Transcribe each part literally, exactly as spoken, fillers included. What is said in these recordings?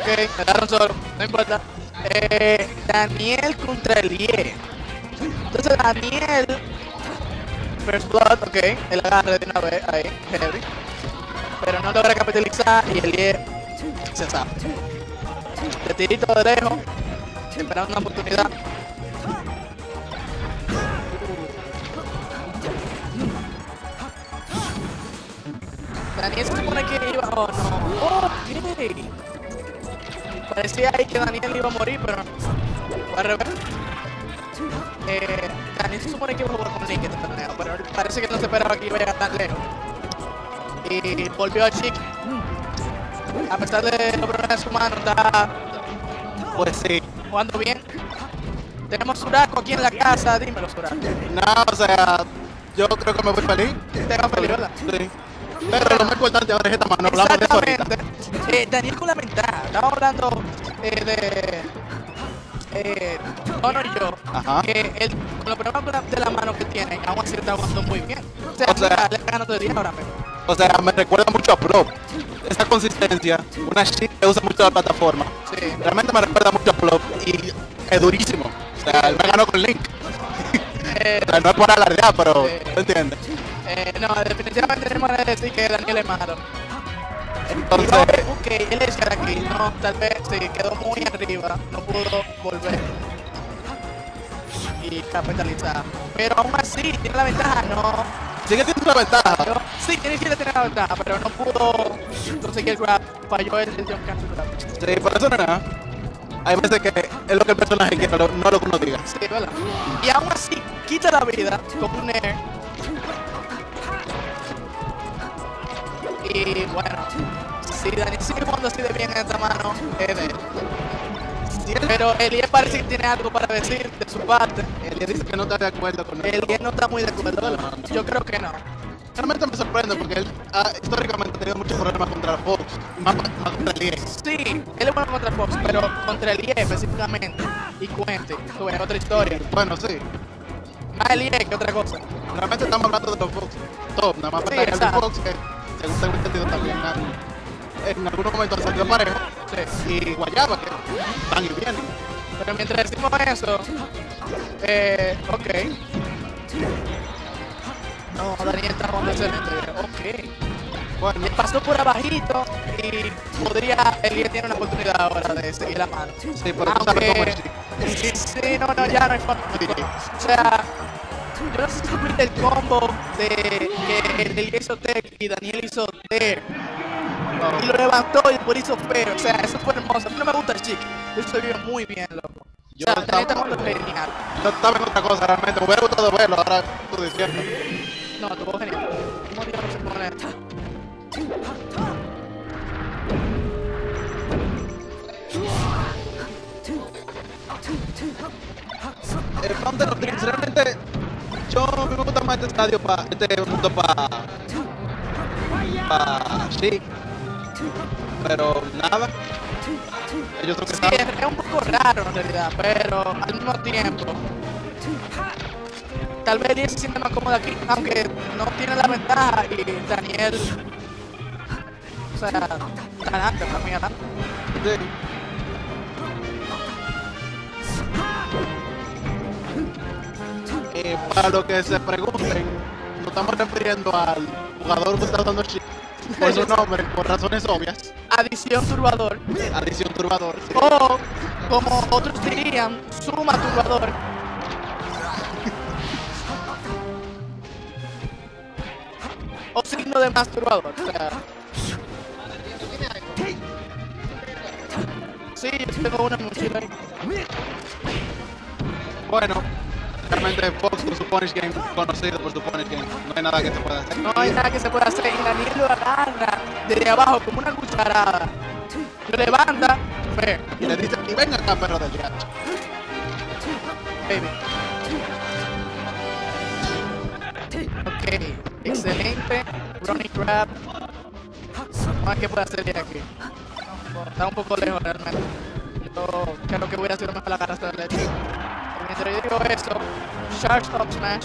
Ok, me daron solo, no importa. Eh, Daniel contra Elie. Entonces Daniel First Blood, ok, el agarre de una vez ahí, heavy. Pero no logra capitalizar y Elie se sabe. De tirito de lejos, esperando una oportunidad. Daniel se supone que iba, oh no, ok. Parecía ahí que Daniel iba a morir, pero fue al revés. Eh, Daniel se supone que iba a jugar con Link en este torneo, pero parece que no se esperaba que iba a llegar tan lejos. Y volvió a Chic. A pesar de los problemas de su mano, está Pues sí. jugando bien. Tenemos Suraco aquí en la casa, dímelo Suraco. No, o sea, yo creo que me voy feliz. Te va feliz, ¿verdad? Sí. Pero lo más importante ahora es esta mano, hablamos de eso ahorita. Exactamente. Eh, Daniel con la ventaja. Estamos hablando eh, de eh, Honor y yo, Ajá. que él, con los problemas de la mano que tiene, aún así está jugando muy bien. O sea, O sea, mira, le está ganando de diez ahora mismo. O sea, me recuerda mucho a Pro. Esa consistencia, una chica que usa mucho la plataforma. Sí. Realmente me recuerda mucho a Pro y es durísimo. O sea, él me ganó con Link. Eh, O sea, no es por alardear, pero Sí. ¿tú entiendes? eh, no, definitivamente tenemos que decir que Daniel es malo. Entonces, No, ok, él es aquí, no, tal vez sí, quedó muy arriba, no pudo volver y capitalizar. Pero aún así, tiene la ventaja, no. sigue teniendo una ventaja. Yo, sí, tiene que tener la ventaja, pero no pudo conseguir el grab, falló el, el jump cancel grab. Sí, por eso no es nada. Hay veces que es lo que el personaje quiere, no no lo que uno diga. Sí, ¿verdad? Y aún así, quita la vida con un air. Y bueno, si Dani sigue jugando así de bien en esta mano, es de él. Pero Elie parece que tiene algo para decir de su parte. Él dice que no está de acuerdo con él. Elie no está muy de acuerdo, ¿verdad? No, no. Yo creo que no. Realmente me sorprende porque él ha históricamente ha tenido muchos problemas contra Fox, más, más contra el I E. Sí, él es bueno contra Fox, pero contra Elie específicamente. Y Cuente, tú ves, otra historia. Bueno, sí. Más Elie que otra cosa. Realmente estamos hablando de los Fox top, nada más Sí, falta el exacto. Fox que según tengo entendido también han- en algunos momentos han salido parejo. Sí. Y Guayaba que van y vienen. Pero mientras decimos eso, eh, ok. No, Daniel está jugando excelente. Ok. Bueno, Le pasó por abajito y podría, Elie tiene una oportunidad ahora de seguir la mano. sí, pero tú sabes cómo es. Sí, sí, no, no, ya no hay forma. O sea, yo no sé si supiste el combo de que Elie hizo tech y Daniel hizo T. Y lo levantó y después hizo P. O sea, eso fue hermoso. A mí no me gusta el chick. Eso se vio muy bien, loco. Yo O sea, Daniel está estaba- jugando genial. No estaba en otra cosa realmente, me hubiera gustado verlo, ahora tú diciendo. No, estuvo genial. ¿Cómo diablos se pone? El Fountain of Dreams, realmente yo a mí me gusta más este estadio para este mundo para para Chic, pero nada, ellos son que Sí, saben. es, es un poco raro en realidad, pero al mismo tiempo tal vez Elie se siente más cómodo aquí, aunque no tiene la ventaja y Daniel, o sea, está adelante, está muy adelante. Sí. Eh, para lo que se pregunten, nos estamos refiriendo al jugador que está usando Chic por su nombre, por razones obvias, Adición turbador, adición turbador. Sí. o como otros dirían, suma turbador. O signo de más turbador, o sea. Sí, yo tengo una mochila ahí. Bueno, realmente Fox con su Punish Game, conocido por su Punish Game, no hay nada que se pueda hacer. No hay nada que se pueda hacer y Daniel lo agarra desde abajo como una cucharada. Lo levanta, ve, Y le dice, y venga acá, perro del gato. baby. Ok, excelente. Running grab. Vamos a ver qué puede hacer de aquí. Está un poco lejos realmente. Yo creo que voy a hacer mejor la garra de leche. Mientras yo digo eso, Charge Up Smash.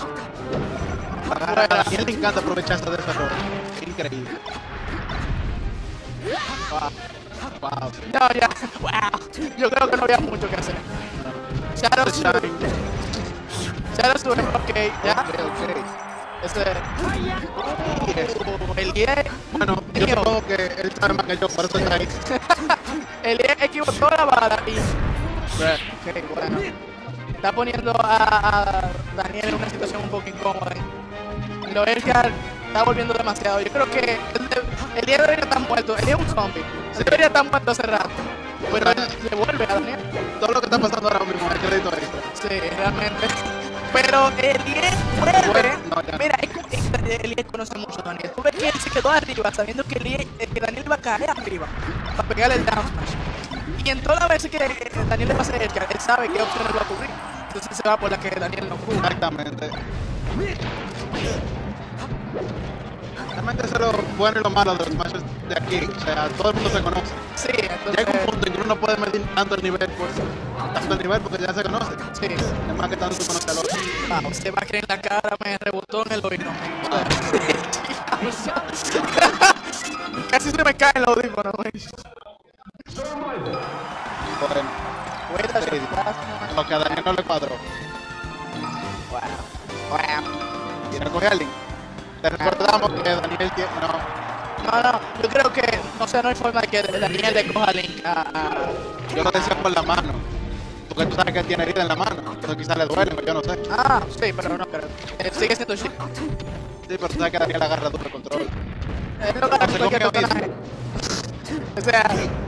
A él le encanta aprovecharse de ese error. Increíble. Wow. Wow. No, ya. Wow. Yo creo que no había mucho que hacer. Shadow Sword. Shadow Sword, ok, ya. Ok, ok. Ese. Y eso. Uh, el diez. Bueno, yo Mío. supongo que él sabe más que yo, por eso está ahí. El diez equivocó la bala y. Ok, bueno. Está poniendo a, a Daniel en una situación un poco incómoda. Lo Edgar está volviendo demasiado. Yo creo que el, el diez debería estar muerto. El diez es un zombie. Él debería estar muerto hace rato. Pero él le vuelve a Daniel. Todo lo que está pasando ahora mismo es crédito extra. Sí, realmente. Pero el diez vuelve. No, ya. Mira, es como- es- el diez conoce mucho a Daniel. Tú ves que él se quedó arriba sabiendo que, el diez, eh, que Daniel iba a caer arriba para pegarle el down smash. Y en todas las veces que eh, Daniel le pasa a Edgar, él sabe qué opciones va a cubrir. Entonces se va por la que Daniel no cubre. Exactamente. Realmente eso es lo bueno y lo malo de los matches de aquí. O sea, todo el mundo se conoce. Sí, Llega un entonces. punto en que uno no puede medir tanto el nivel por tanto el nivel porque ya se conoce. Sí. Es más que tanto tú conoces al otro. Wow, se va a creer en la cara, me rebotó en el oído. Casi se me cae el audífono, güey. Bueno, Vuelta, Sí. shot, lo que a Daniel no le cuadró. wow. Wow. Y recoge a Link. Te recordamos que Daniel tiene. No, No, no, yo creo que, o sea, no hay forma de que Daniel le coja a Link a, a- yo lo decía por la mano. Porque tú sabes que él tiene herida en la mano. Pero quizás le duele, yo no sé. Ah, sí, pero no creo. Eh, sigue siendo shit. Sí, pero tú sabes que Daniel agarra duro el control. Es lo que hace Se cualquier comió personaje. O sea.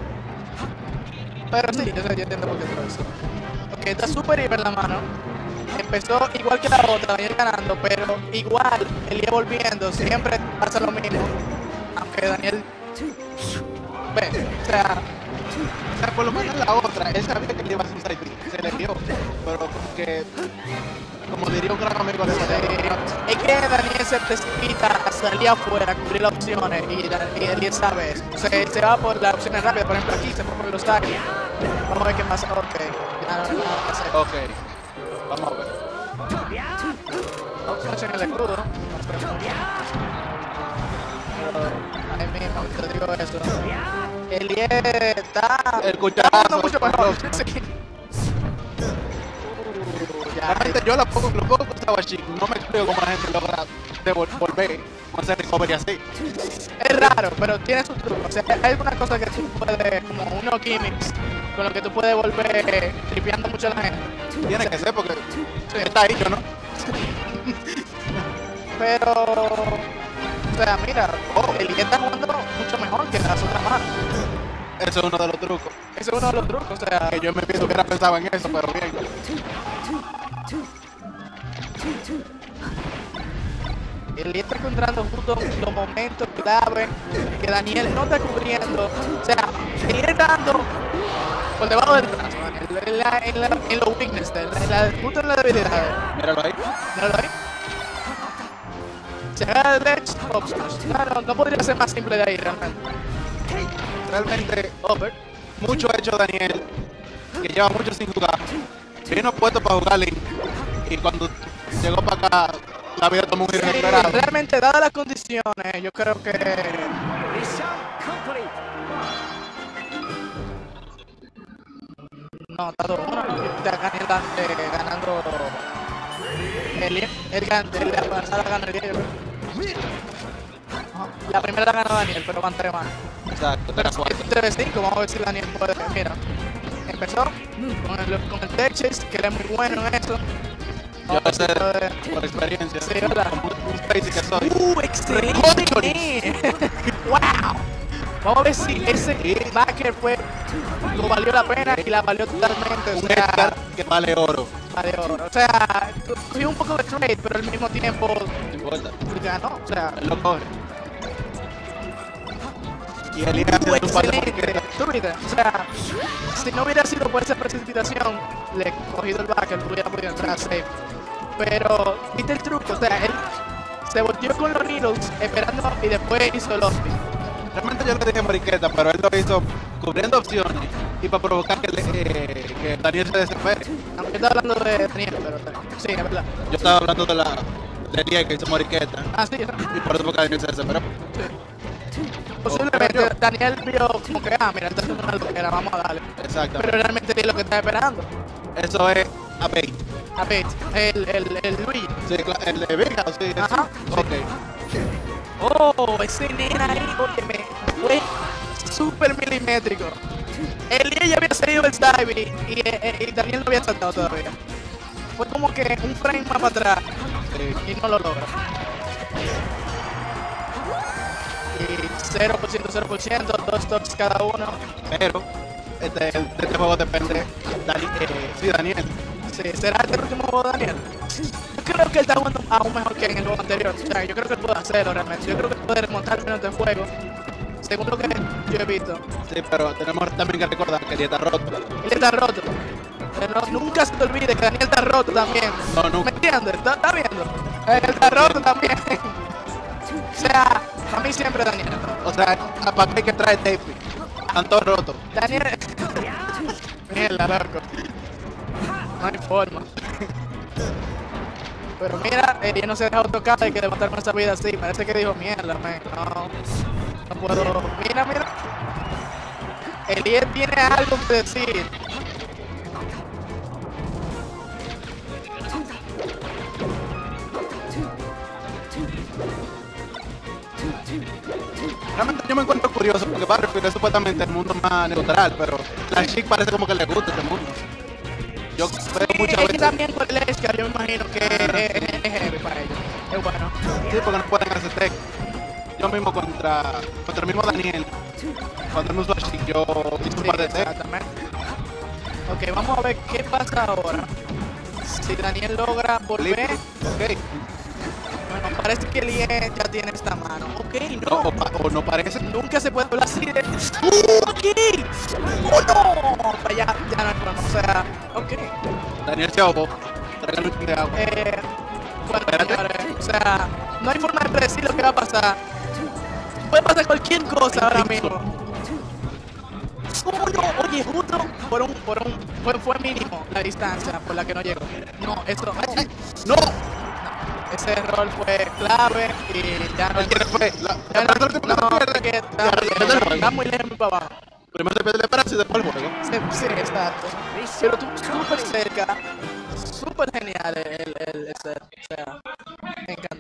Pero sí, yo, sé, yo entiendo por qué todo eso. Ok, está súper hiper la mano. Empezó igual que la otra, Daniel ganando, pero igual, él iba volviendo, siempre pasa lo mismo. Aunque Daniel. Ve, o sea. O sea, por lo menos la otra, él sabía que le iba a hacer un side B, se le dio. Pero como que, como diría un gran amigo de Eh, es que Daniel se precipita a salir afuera, a cubrir las opciones y, la- y él sabe eso. O sea, él se va por las opciones rápidas, por ejemplo aquí se fue por los tackles. Vamos a ver qué pasa. Ok, ya no hay nada que hacer. Ok, vamos a ver. Opción en el escudo. Pero, ahí mismo, te digo eso. El diez está. El está cucharazo, jugando mucho mejor. el Sí. Uh, ya, Realmente yo la poco, lo poco que estaba así, no me explico cómo la gente logra devol- volver con ese recovery así. es raro, pero tiene su truco. O sea, hay algunas cosas que tú puedes, como unos gimmicks, con los que tú puedes volver tripeando mucho a la gente. Tiene que ser porque está ahí, yo no. Pero, o sea, mira, el diez está jugando mucho mejor que las otras manos. Eso es uno de los trucos. Ese es uno de los trucos, o sea, Que yo en mi vida hubiera pensado en eso, pero bien. el diez está encontrando justo los momentos clave que Daniel no está cubriendo. O sea, el diez está dando por debajo del brazo, Daniel, en, la, en, la, en los weaknesses, en la, justo en la debilidad. Míralo ahí. Míralo ahí. Se agarra el ledge, up smash. No, no, no podría ser más simple de ahí realmente. Realmente, Over. mucho ha hecho Daniel, que lleva mucho sin jugar. Vino puesto para jugar Link. Y cuando llegó para acá, la vida tomó un giro Sí, inesperado. realmente, dadas las condiciones, yo creo que no, está todo uno. Daniel eh, ganando el el gan- el la pasada gana el diez, yo creo. Ajá. La primera la ganó Daniel, pero van tres más. Exacto, Pero era cuatro. esto es tres de cinco, vamos a ver si Daniel puede. Mira, empezó con el, con el tech chase, que era muy bueno en eso. Yo Vamos a ver sé si puede- por experiencia. Sí, ¿verdad? Como un Stacy que soy. ¡Uh, excelente! ¡Wow! Vamos a ver si ese backer fue, lo valió la pena y la valió totalmente. O Un sea, Edgar que vale oro. vale oro. O sea, cogió un poco de trade, pero al mismo tiempo No importa. ganó. O sea, Él lo coge. Y él iba ¡uh, haciendo un par de excelente! porquerías. ¿Tú viste? O sea, si no hubiera sido por esa precipitación, le he cogido el backer, lo hubiera podido entrar safe. Pero, ¿viste el truco? O sea, él se volteó con los needles esperando y después hizo el hospital. Realmente yo le dije Moriqueta, pero él lo hizo cubriendo opciones y para provocar que, le- eh, que Daniel se desespere. Aunque estaba hablando de Daniel, pero sí, es verdad. Yo estaba hablando de la de Diez que hizo Moriqueta Ah, sí, eso. y por eso porque Daniel se desesperó. Sí. Posiblemente yo. Daniel vio como que, ah, mira, está haciendo una loquera, vamos a darle. Exacto. Pero realmente es lo que está esperando. Eso es a bait. A ver, el, el, el Luigi. Sí, cla- el de Vega, sí. sí. Ajá. Ok. Oh, ese nena ahí, óyeme, fue súper milimétrico. Elie ya había seguido el dive y, y, y Daniel no había saltado todavía. Fue como que un frame más para atrás Sí. y no lo logra. Y cero por ciento, cero por ciento, dos stocks cada uno. Pero este, de este juego depende Dani, eh, sí, Daniel. Sí, ¿será este el último juego de Daniel? Yo creo que él está jugando aún mejor que en el juego anterior. O sea, yo creo que él puede hacerlo realmente. Yo creo que puede remontar menos de juego. Según lo que yo he visto. Sí, pero tenemos también que recordar que él está roto. Él está roto. Pero no- nunca se te olvide que Daniel está roto también. No, nunca. ¿Me entiendes? ¿Está, está viendo? Él está roto también. O sea, a mí siempre Daniel. O sea, ¿para qué hay que traer tape? Están todos rotos. Daniel. Mierda, loco. No hay forma. Pero mira, eh, ella no se ha dejado tocar, hay que levantar con esa vida así. Parece que dijo mierda, man. No, no puedo. Mira, mira. Eliel tiene algo que decir. Realmente yo me encuentro curioso porque Battlefield es supuestamente el mundo más neutral, pero la chick parece como que le gusta este mundo. Yo veo Sí, muchas es que veces. también por el Escar, yo me imagino que es, es, es heavy para ellos. Es bueno. Sí, porque no pueden hacer tech. Yo mismo contra, contra el mismo Daniel, cuando él me usó a chick, yo hice un Sí, par de tech. exactamente. Ok, vamos a ver qué pasa ahora. Si Daniel logra volver. Ok. Bueno, parece que Elie ya tiene esta mano. Ok, No, no. o, pa- o no parece. Nunca se puede hablar así de. ¡Uh, ok! ¡Oh, no! Pues ya, ya no hay problema. O sea, ok. Daniel se ahogó. Tráigale un chin de agua. Eh, bueno, Espérate. señores, o sea, no hay forma de predecir lo que va a pasar. Puede pasar cualquier cosa ahora mismo. ¿Cómo no? Oye, justo por un, por un, fue, fue mínimo la distancia por la que no llegó. No, eso, ay, ay, ¡No! ese error fue clave y ya no. ¿El quién fue? La, Ya la no, primera no, no, porque pierde. está Ya, muy pierde el lejos, juego. está muy lejos muy para abajo. Primero se pierde el brazo y después el juego. Sí, sí, exacto. Pero tú súper cerca, súper genial el, el, el set. O sea, me encanta.